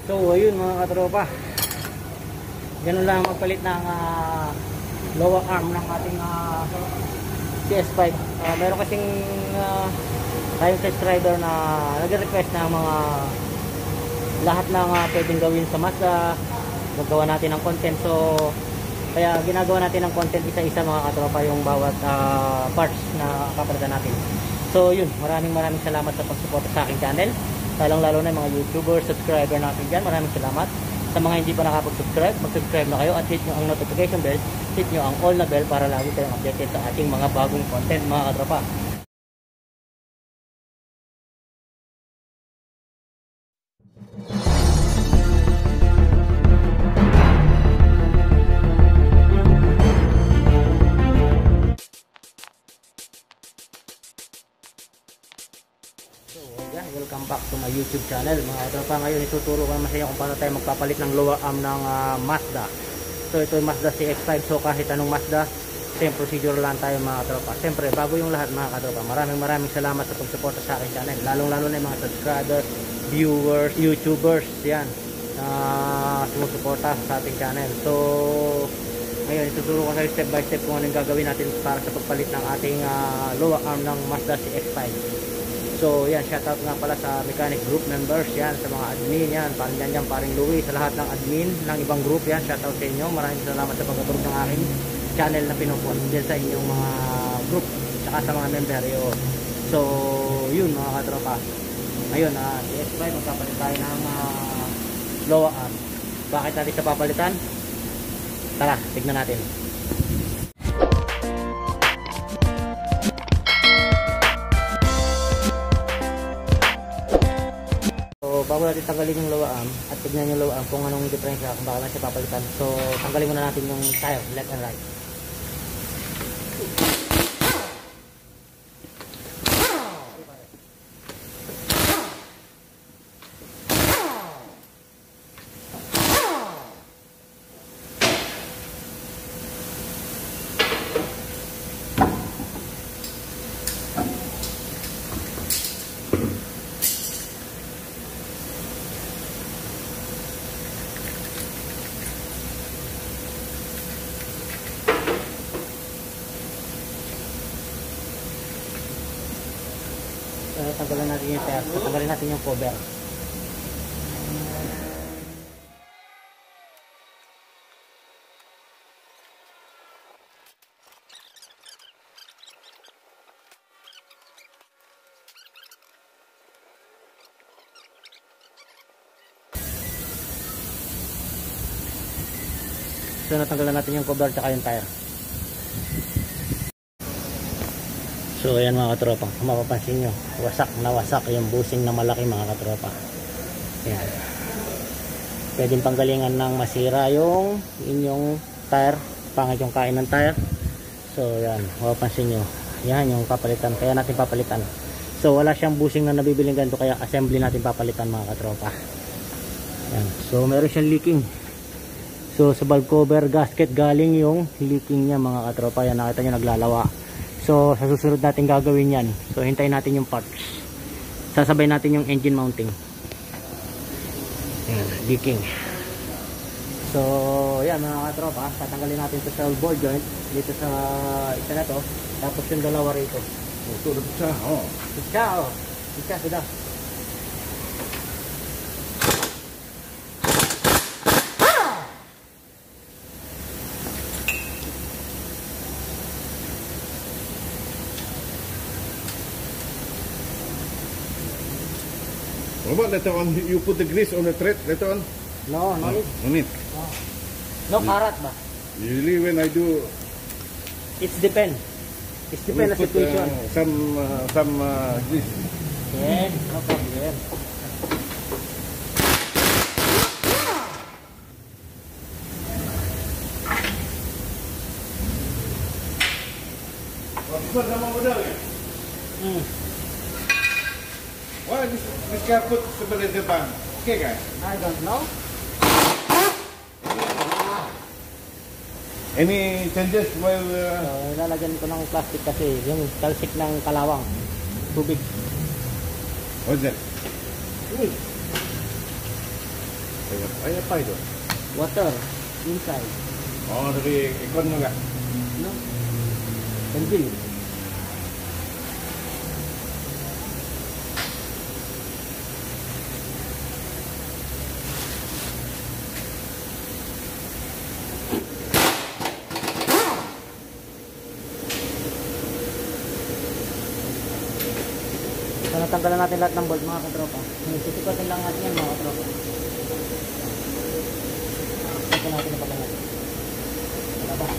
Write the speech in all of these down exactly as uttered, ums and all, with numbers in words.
So ayun mga katropa, ganun lang magpalit ng uh, lower arm ng ating uh, C S five. uh, meron kasing uh, tayong subscriber na nag-request na mga lahat ng uh, pwedeng gawin sa Mazda, maggawa natin ng content. So kaya ginagawa natin ng content isa-isa mga katropa, yung bawat uh, parts na kapalitan natin. So yun, maraming maraming salamat sa pagsuporta sa aking channel, lalong lalo na yung mga YouTuber, subscriber natin dyan. Maraming salamat. Sa mga hindi pa nakapag-subscribe, mag-subscribe na kayo at hit nyo ang notification bell, hit nyo ang all na bell para lagi kayong updated sa ating mga bagong content mga katropa. Welcome back to my YouTube channel mga katropa. Ngayon ituturo ko naman sa inyo kung paano tayo magpapalit ng lower arm ng uh, Mazda. So ito yung Mazda C X five. So kahit anong Mazda, same procedure lang tayo mga katropa. Siyempre bago yung lahat mga katropa, maraming maraming salamat sa pagsuporta sa aking channel, lalong lalo na yung mga subscribers, viewers, YouTubers yan na uh, sumusuporta sa ating channel. So ngayon ituturo ko sa step by step kung anong gagawin natin para sa pagpalit ng ating uh, lower arm ng Mazda C X five. So yan, shoutout nga pala sa mechanic group members yan, sa mga admin yan, parang yan yan, paring Louie, sa lahat ng admin ng ibang group yan, shoutout sa inyo. Maraming salamat sa pag-approve ng aking channel na pinupost dyan sa inyong mga group saka sa mga member yun. So yun mga katropa, ngayon uh, C X five magpapalit tayo ng uh, lower arm. Bakit natin sa papalitan? Tara, tignan natin. Bago natin tanggalin yung lower arm at tignan yung lower arm kung anong diferensya kung bakit natin siya papalitan. So tanggalin muna natin yung tire left and right. Tanggalin natin yung tire, tanggalin natin yung cover. So natanggalan natin yung cover at yung tire. So ayan mga katropa, kung mapapansin nyo, wasak na wasak yung busing na malaki mga katropa. Ayan. Pwedeng panggalingan ng masira yung inyong tire, pangit yung kain ng tire. So ayan, mapapansin nyo, yan yung papalitan, kaya natin papalitan. So wala siyang busing na nabibiling ganito, kaya assembly natin papalitan mga katropa. Ayan. So meron siyang leaking. So sa valve cover gasket galing yung leaking niya mga katropa. Yan, nakita nyo naglalawa. So sa susunod natin gagawin yan. So hintayin natin yung parts. Sasabay natin yung engine mounting. Ayan, leaking. So yan mga katropa, tatanggalin natin ito sa ball joint dito sa isa na to. Tapos yung dalawa rito. Ito na siya. Oh. Siya oh. Siya sudah. What about later on? You put the grease on the thread later on? No, no need. No need. No, no karat ba? Usually when I do, It's depend. It's depend on the situation. Uh, some uh, some uh, grease. Yes, no problem. What nama modal ya? Hmm. Why this this guy put sebelah depan? Okay kan? I don't know. Any changes while? Uh... So, lalagyan ko ng plastic kasi yung talsik ng kalawang tubig. What's that? Uy. Ay, ay apa itu? Water inside. Oh, dari ikon enggak? No? Engine. So, natanggalan natin lahat ng bolt mga katropa. Sisikutin lang natin yan mga katropa. Ito natin na pagkakas. Wala ba?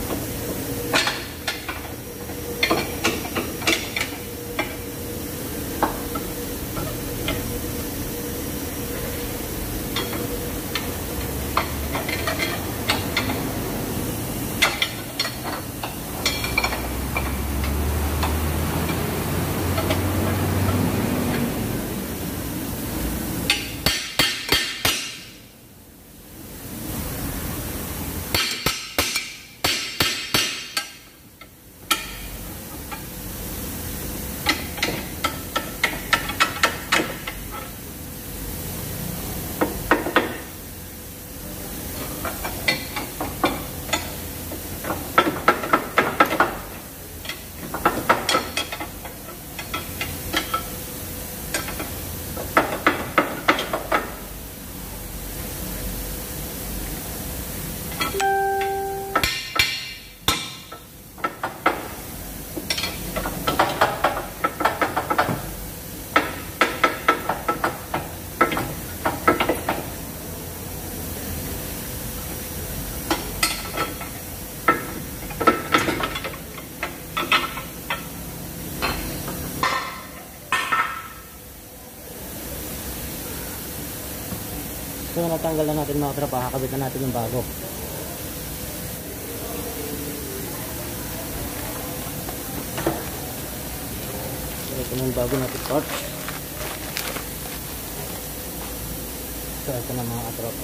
So natanggal na natin mga tropa, kakabit na natin yung bago. So ito na yung bago natin part. So ito na mga tropa.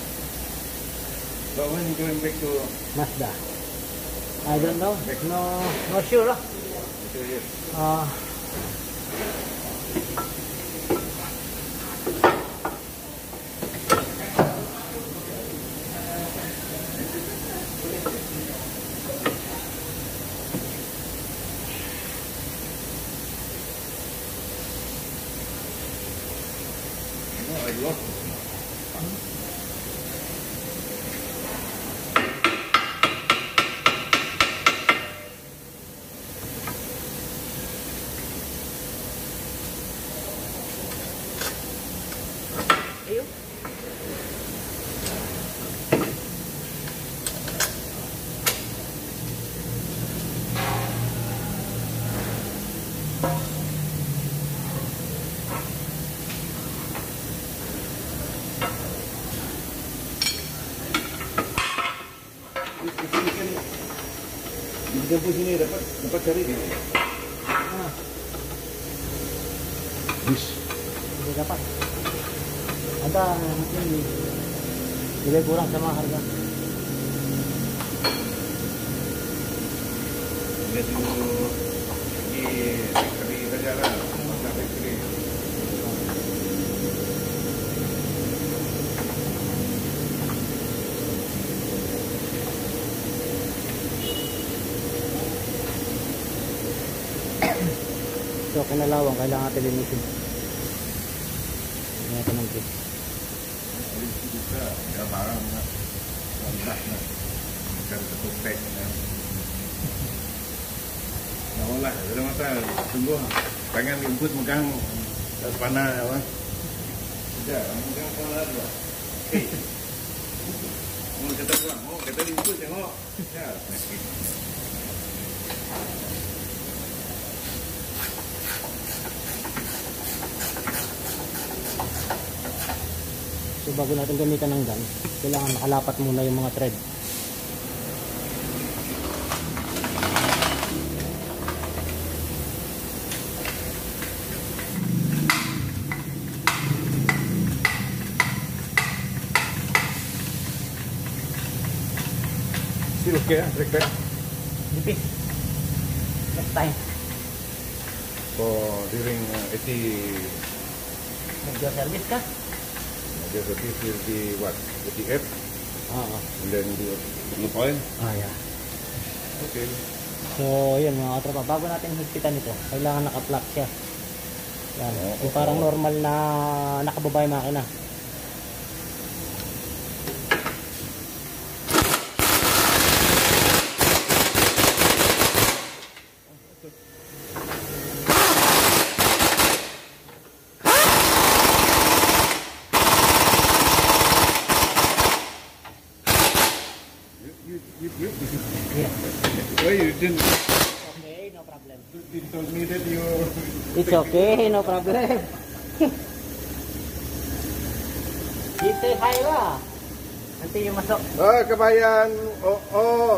But when you going back to Mazda, I don't know, no, no sure ah. Uh, Oh, I lost. ayun. Di po sini dapat dapat cari di. Ah, Bis. hindi dapat. Ada mungkin nilai kurang sama harga. Dia dulu di factory saja lah, Mazda factory. So kinalawang kailangan natin linisin. Ini ito ng kit. Polisi juga ya barang nak, nak nak, bukan satu pack. Nah, olah, ada masa tunggu, tangan diumput megang tas panah apa? Tidak, megang panah dua. Hei, mau kata pulang, mau kata diumput tengok. Ya, meski. So bago natin gamitan ng gun, kailangan makalapat muna yung mga thread. Still okay, ah, break back. Dipis. Next time. For during uh, eighty Medyo service ka? Okay, so this will be what? The F, Oo. and then the, the coil. Ah, yeah. Okay. So, yun mga katropa. Bago natin higpitan ito, kailangan naka-flat siya. Yan. Oo, Yung parang oo. normal na nakababa yung makina. You, you, you, you. Yeah. Why you didn't, Okay, no problem. didn't tell me that you... It's okay, no problem. Dito hi ba? Nanti yung masok. Ah, kabayan! Oo! Oh, oh.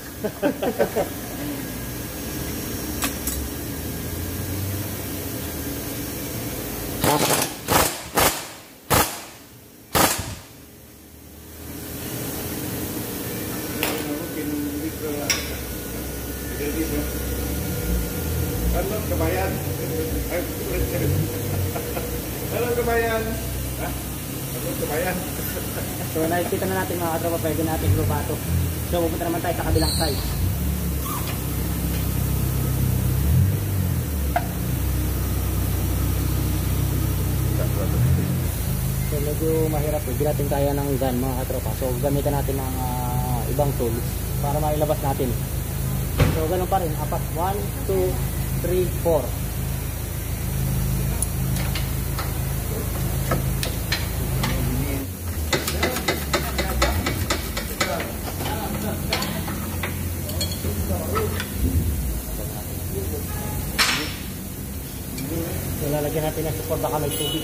Halo kabayan. Halo kabayan. Halo kabayan. So nakikita na natin mga katropa, pwede natin lubato. So pupunta naman tayo sa kabilang side. So medyo mahirap, hindi natin kaya ng gun mga katropa. So gamitan natin ng uh, ibang tools para mailabas natin. So ganun pa rin, apat. one, two, three, four. So lalagyan natin ng support, baka may tubig.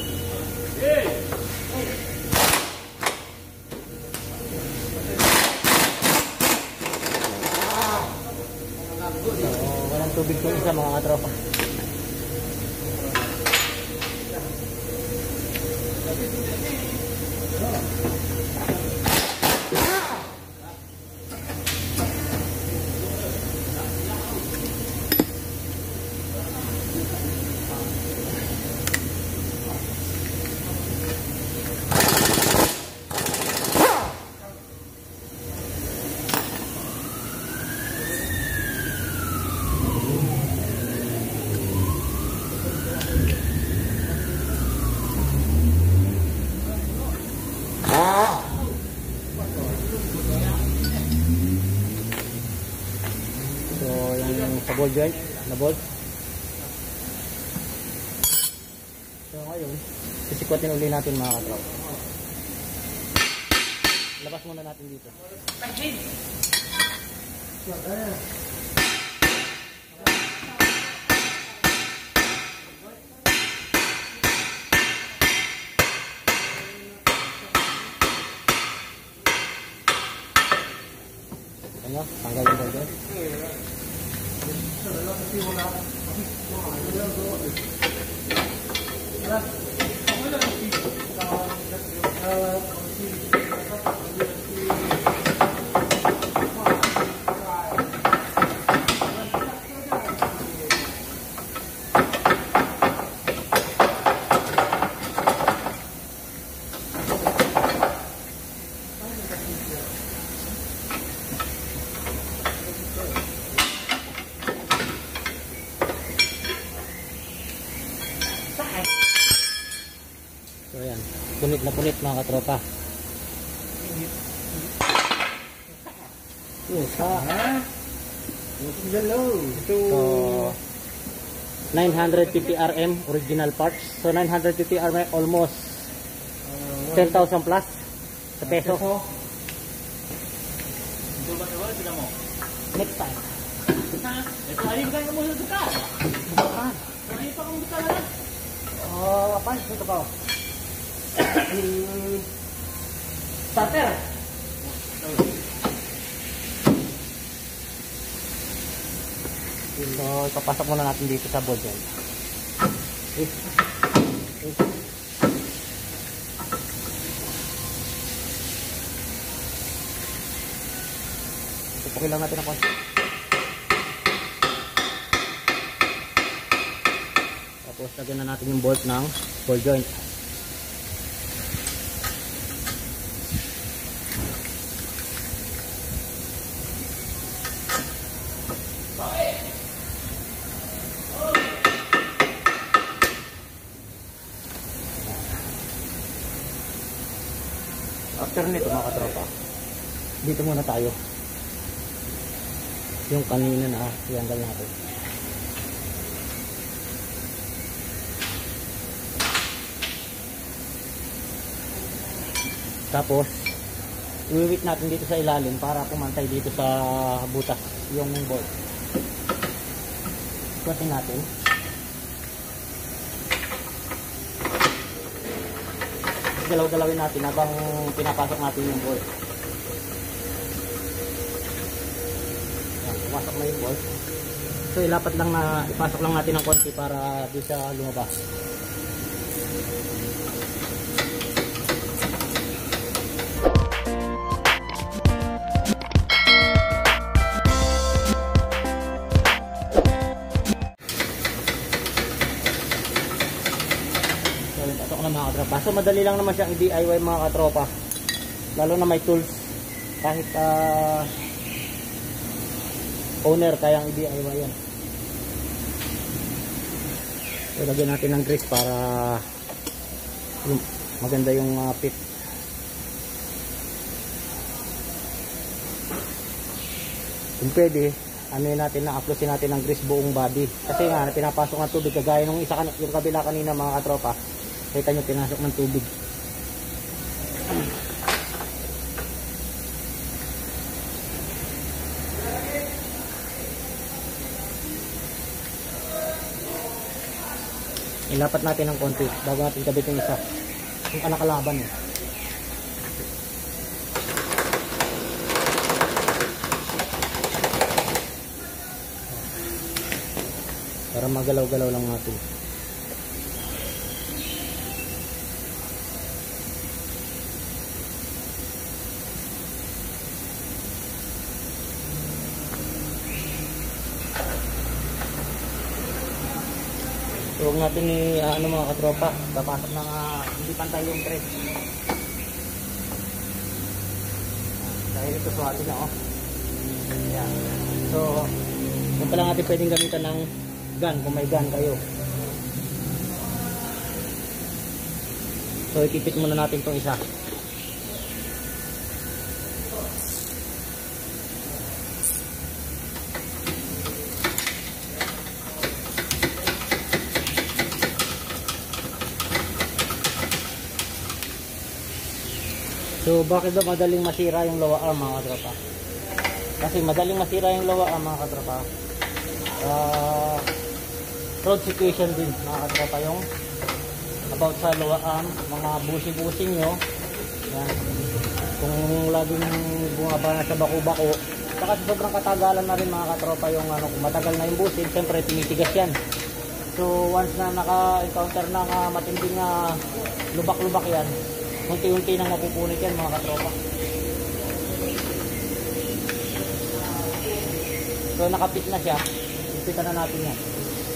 So walang tubig ko isa mga katropa. So yung sa ball joint na bolt. So ngayon sisikwatin uli natin mga katropa. Labas muna natin dito. Ano? Tanggal yung ball joint. So ayan, punit na punit mga katropa. Yes, ha? So nine fifty R M original parts. So nine fifty R M almost ten thousand plus sa peso. Next time. Ito ayun kayo mo sa duka. Bukan. Ay pa kung duka na. Oh, apa ito pa? Hmm. Starter. So, ipapasok muna natin dito sa ball joint. Eh. Eh. Tupukin lang natin ang konti. Tapos lagyan na natin yung bolt ng ball joint. after nito mga katropa, dito muna tayo. Yung kanina na ianggal natin. Tapos iwiwit natin dito sa ilalim para pumantay dito sa butas yung bolt. Kuwatin natin. Galaw-galawin natin habang pinapasok natin yung bolt. Yan, pumasok na yung bolt. So ilapat lang na, ipasok lang natin ng konti para di siya lumabas. Mga katropa. So madali lang naman siyang i-D I Y mga katropa, lalo na may tools. Kahit uh, owner kayang i-D I Y yan. So lagyan natin ng grease para yung, maganda yung uh, fit. Kung pwede, ano natin na uploasin natin ng grease buong body, kasi nga pinapasok ng tubig kagaya nung isa, yung kabila kanina mga katropa. Kita nyo, pinasok ng tubig. Ilapat natin ng konti bago natin kabit yung isa. Yung nakalaban eh. Para magalaw-galaw lang natin. So, huwag natin ni uh, ano mga katropa, papasok na uh, hindi pantay yung thread. Dahil ito suwati na oh. Ayan. So, kung pala natin pwedeng gamitan ng gun, kung may gun kayo. So, ikipit muna natin itong isa. So bakit ba madaling masira yung lower arm mga katropa? Kasi madaling masira yung lower arm mga katropa. Uh, road situation din mga katropa, yung about sa lower arm, mga busing-busing nyo. Yan. Kung laging bumaba na sa bako-bako, saka sobrang katagalan na rin mga katropa yung ano, kung matagal na yung busing, siyempre tinitigas yan. So once na naka-encounter ng uh, matinding uh, lubak-lubak yan, unti-unti nang mapupunit yan mga katropa. So nakapit na siya, ipitan na natin yan.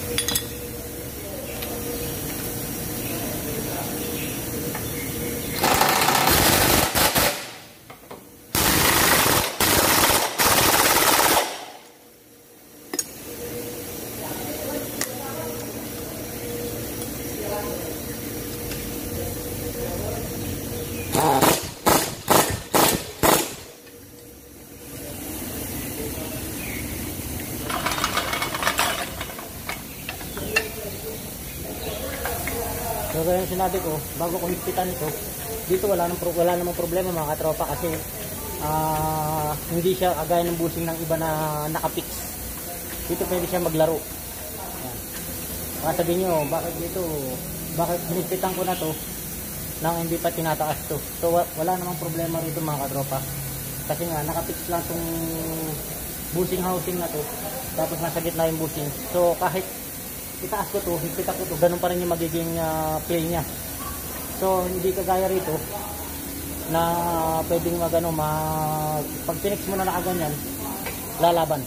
So kaya yung sinabi ko, bago ko higpitan ito, dito wala namang, wala namang problema mga katropa, kasi uh, hindi siya kagaya ng busing ng iba na nakapix. Dito pwede siya maglaro. Yan. Baka sabihin nyo, bakit dito, bakit hinigpitan ko na to nang hindi pa tinataas to. So wala namang problema rito mga katropa, kasi nga nakapix lang tong busing housing na to, tapos nasa gitna yung busing. So kahit itaas ko to, higpitan ko to, ganun pa rin yung magiging uh, play niya. So hindi kagaya rito na pwedeng magano, mag pag pinix mo na nakaganyan, lalaban.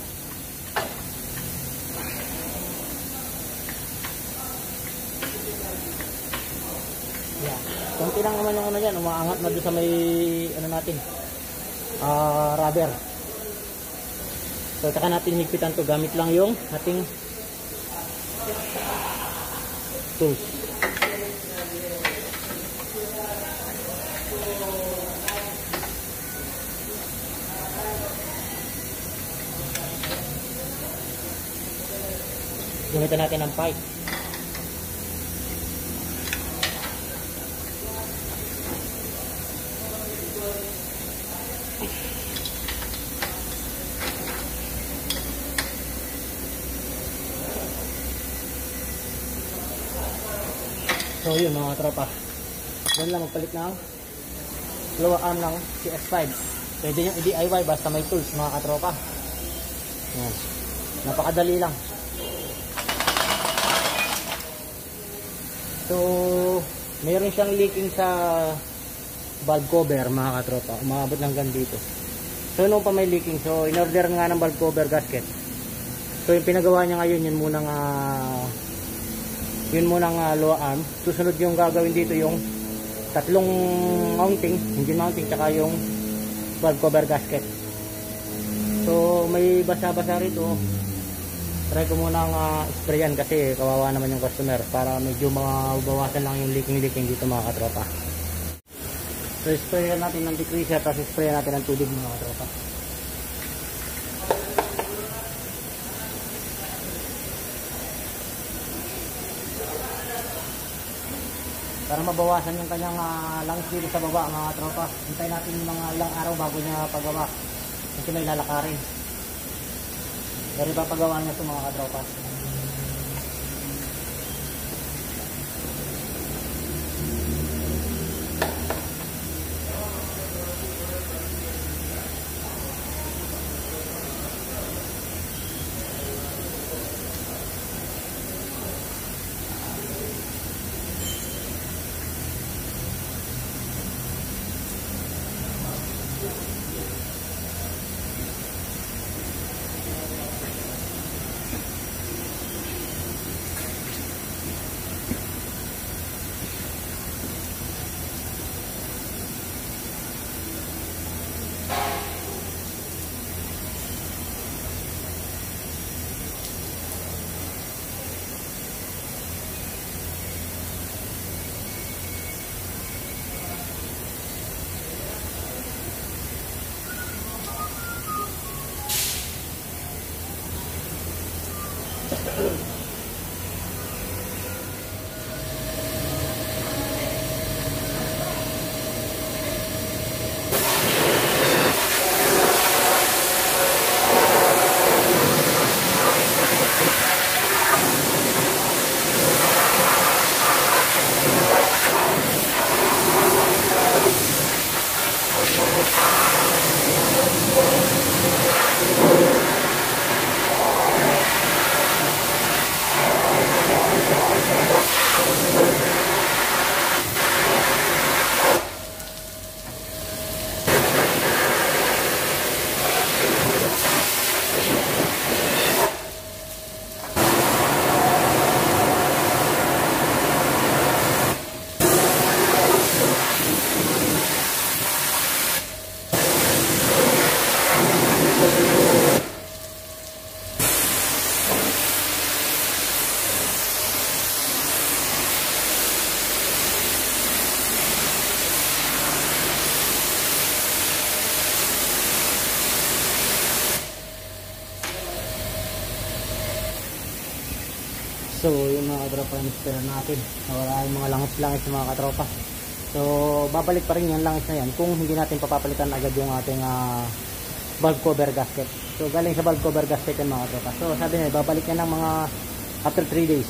Yeah. Kunti lang naman yung ano yan, umaangat na doon sa may ano natin, uh, rubber. So saka natin higpitan to, gamit lang yung ating tools. Gamitan natin ng pipe. So yun mga tropa, doon lang magpalit ng lower arm ng C S five. Pwede nyo i-D I Y basta may tools mga katropa. Yan. Napakadali lang. So mayroon siyang leaking sa valve cover mga katropa, umabot hanggang dito. So nung pa may leaking, so in-order nga ng valve cover gasket. So yung pinagawa niya ngayon, yun munang uh, yun munang uh, lower arm. Susunod yung gagawin dito yung tatlong mounting, engine mounting, tsaka yung valve cover gasket. So may basa-basa rito. Try ko munang uh, sprayan kasi kawawa naman yung customer, para medyo mabawasan lang yung leaking-leaking dito mga katropa. So sprayan natin ng decreaser, tapos sprayan natin ng tubig mga katropa. Para mabawasan yung kanyang uh, langis dito sa baba mga tropa. Hintay natin yung mga ilang araw bago niya pagawa. Kasi may lalakarin. Pero ipapagawa niya ito mga katropa. So yung mga katropa, na natin, wala yung mga langis-langis ng mga katropa. So babalik pa rin yung langis na yan kung hindi natin papapalitan agad yung ating uh, valve cover gasket. So galing sa valve cover gasket yung mga katropa. So sabi niya, babalik niya ng mga after three days.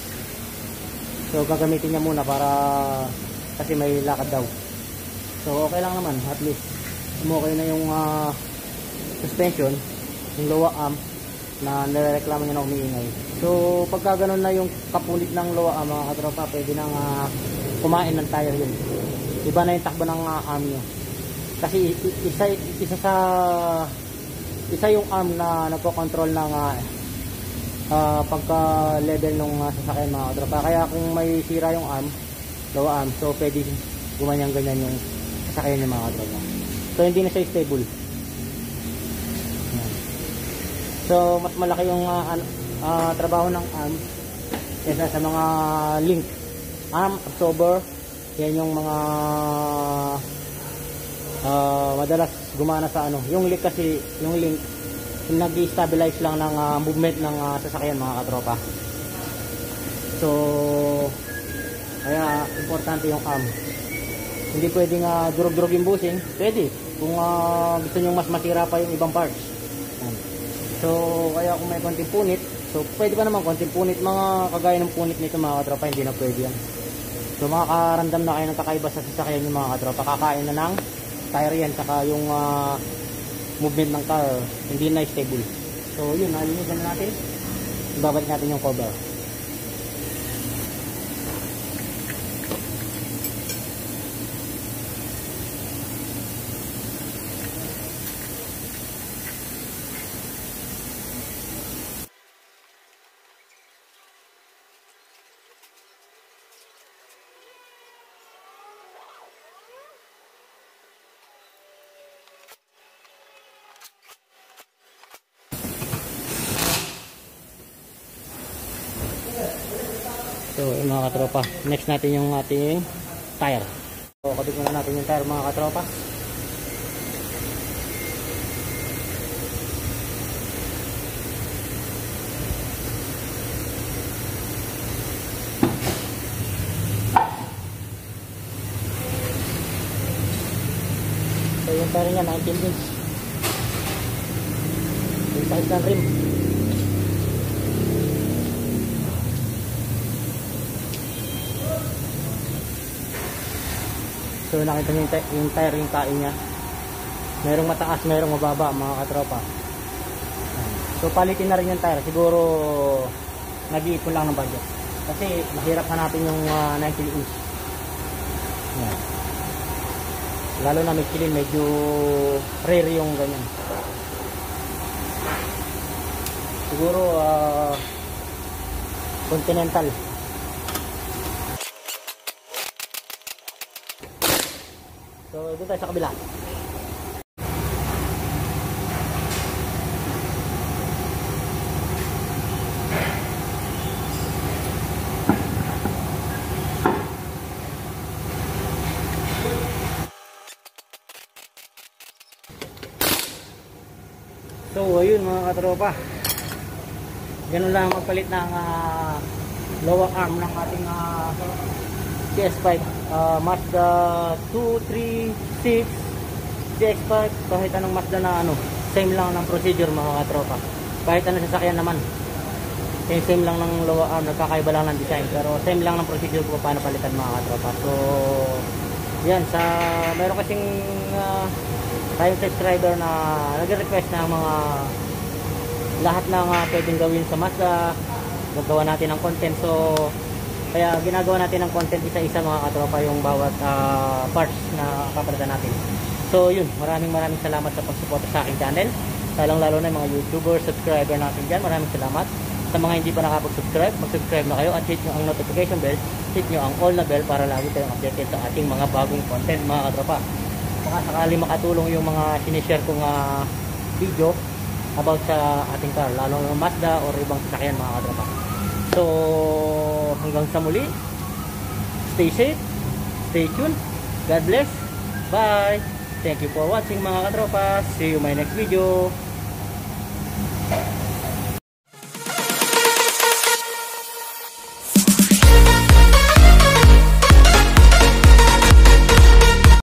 So gagamitin niya muna para kasi may lakad daw. So okay lang naman, at least umokay na yung uh, suspension, yung lower arm na nirereklamo niya na umiingay. So pagka ganun na yung kapulit ng lower arm mga katropa, pwede nang uh, kumain ng tire yun. Iba na yung takbo ng uh, arm nyo. Kasi isa, isa sa isa yung arm na nagpo-control ng uh, uh, pagka level ng uh, sasakyan mga katropa. Kaya kung may sira yung arm, lower arm, so pwede gumanyang ganyan yung sasakyan ng mga katropa. So hindi na siya stable. So mas malaki yung uh, uh, trabaho ng arm kaysa sa mga link. Arm absorber, yan yung mga uh, madalas gumana sa ano. Yung link kasi, yung link nag-stabilize lang ng uh, movement ng uh, sasakyan mga katropa. So kaya importante yung arm. Hindi pwedeng uh, durog-durog yung bushing. Pwede kung uh, gusto nyo mas masira pa yung ibang parts. Yan. So kaya kung may konting punit, so pwede pa naman konting punit, mga kagaya ng punit nito mga katropa, hindi na pwede yan. So makakaramdam na kayo ng kakaiba sa sasakyan yung mga katropa. Kakain na ng tire yan, saka yung uh, movement ng car hindi na stable. So yun, nalinisan na natin. Ibabalik natin yung cover. So yung mga katropa, next natin yung ating tire. So kabit muna natin yung tire mga katropa. So yung tire niya nineteen inch. Yung size ng rim. So nakita nyo yung tire, yung tae niya. Merong mataas, merong mababa mga katropa. So palitin na rin yung tire. Siguro nag-iipon lang ng budget. Kasi mahirap hanapin yung uh, nineteen inch. Yan. Lalo na Michelin, medyo rare yung ganyan. Siguro uh, Continental. So, doon tayo sa kabila. So, ayun mga katropa. Ganun lang magpalit ng uh, lower arm ng ating uh, C S five, uh, Mazda two, three, six, C X five, kahit anong Mazda na ano, same lang ng procedure mga katropa. Kahit anong sasakyan naman, same same lang ng lower arm, nagkakaiba lang ng design, pero same lang ng procedure kung paano palitan mga katropa. So yan, sa meron kasing uh, tayong subscriber na nag-request ng mga lahat ng uh, pwedeng gawin sa Mazda, gagawa natin ng content. So kaya ginagawa natin ng content isa-isa mga katropa yung bawat uh, parts na papalitan natin. So yun, maraming maraming salamat sa pagsuporta sa aking channel. Lalong lalo na yung mga YouTuber, subscriber natin dyan. Maraming salamat. Sa mga hindi pa nakapag-subscribe, mag-subscribe na kayo at hit nyo ang notification bell, hit nyo ang all na bell para lagi tayong updated sa ating mga bagong content mga katropa. Baka sakali makatulong yung mga sinishare kong uh, video about sa ating car, lalo na Mazda or ibang sasakyan mga katropa. So hanggang sa muli, stay safe, stay tuned, God bless, bye, thank you for watching mga katropa, see you in my next video.